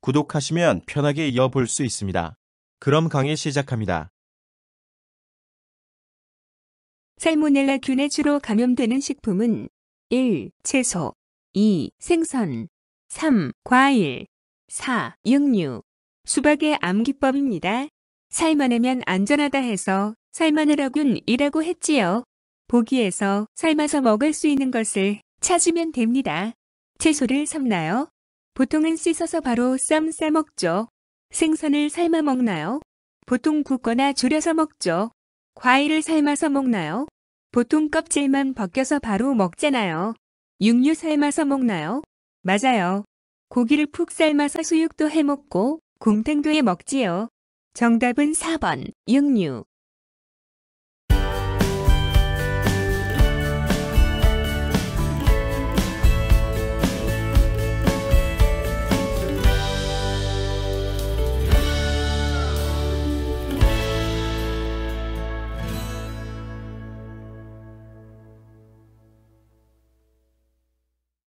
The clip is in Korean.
구독하시면 편하게 이어볼 수 있습니다. 그럼 강의 시작합니다. 살모넬라균에 주로 감염되는 식품은 1. 채소 2. 생선 3. 과일 4. 육류 수박의 암기법입니다. 삶아내면 안전하다 해서 살모넬라균이라고 했지요. 보기에서 삶아서 먹을 수 있는 것을 찾으면 됩니다. 채소를 삶나요? 보통은 씻어서 바로 쌈 싸먹죠. 생선을 삶아 먹나요? 보통 굽거나 졸여서 먹죠. 과일을 삶아서 먹나요? 보통 껍질만 벗겨서 바로 먹잖아요. 육류 삶아서 먹나요? 맞아요. 고기를 푹 삶아서 수육도 해 먹고 곰탕도 해 먹지요. 정답은 4번, 육류.